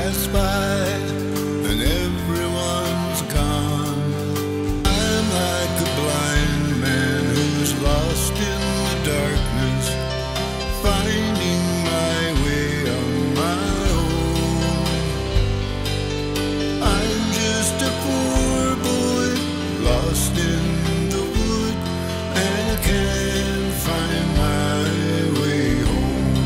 pass by and everyone's gone. I'm like a blind man who's lost in the darkness, finding my way on my own. I'm just a poor boy lost in the wood, and I can't find my way home.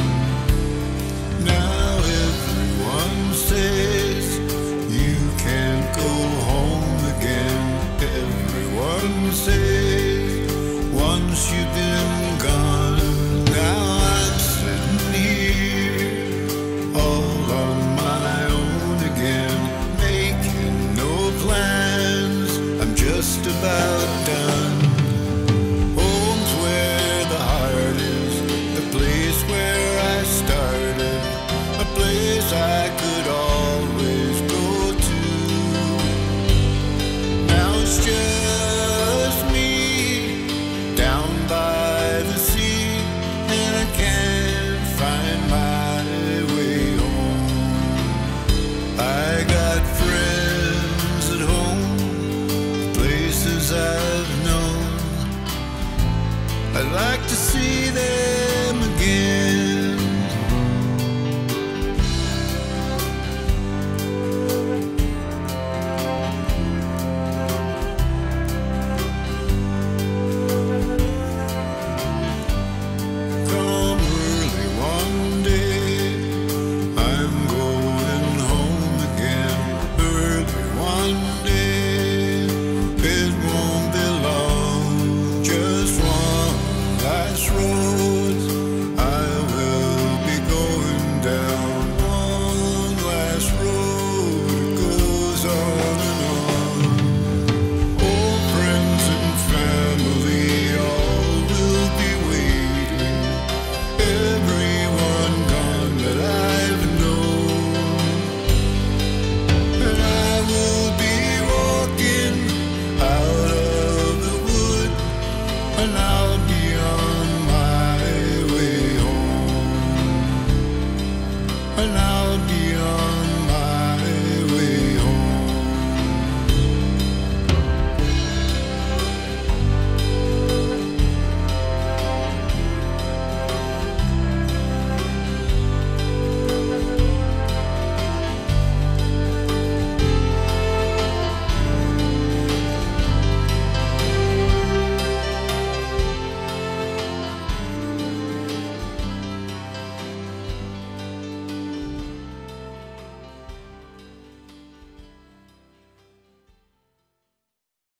Now everyone says you can't go home again. Everyone says once you've been gone. Now I'm sitting here all on my own again, making no plans. I'm just about done. Home's where the heart is, the place where I started, a place I could always go to. Now it's just me down by the sea, and I can't find my way home. I got friends at home, places I've known. I'd like to see them again. Come early one day, I'm going home again. Early one day, it won't be long. Just one last road I will be going down. One last road, it goes on and on. Old friends and family all will be waiting. Everyone gone that I've known, and I will be walking out of the wood, and I'll be on my way home, and